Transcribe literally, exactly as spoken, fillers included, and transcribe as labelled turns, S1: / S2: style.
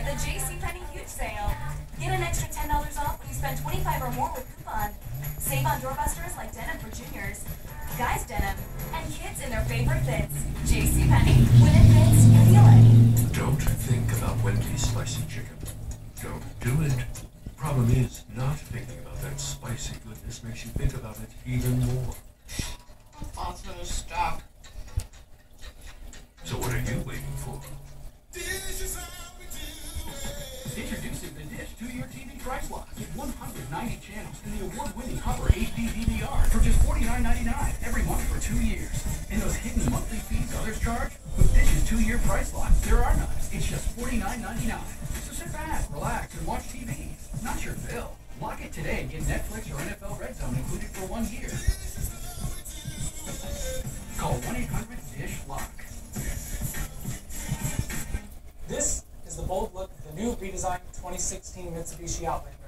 S1: the JCPenney huge sale. Get an extra ten dollars off when you spend twenty-five dollars or more with coupon. Save on doorbusters like denim for juniors, guys denim, and kids in their favorite fits. JCPenney. When it fits, you feel it.
S2: Don't think about Wendy's spicy chicken. Don't do it. Problem is, not thinking about that spicy goodness makes you think about it even more.
S3: Mom's gonna stop.
S2: So what are you waiting for?
S4: Introducing the Dish two-year T V price lock. Get one hundred ninety channels and the award-winning Hopper H D D V R for just forty-nine ninety-nine every month for two years. And those hidden monthly fees others charge? With Dish's two-year price lock, there are none. It's just forty-nine ninety-nine. So sit back, relax, and watch T V. Not your bill. Lock it today and get Netflix or N F L Red Zone included for one year. Call one eight hundred dish lock.
S5: This is the bold look of the new redesigned twenty sixteen Mitsubishi Outlander.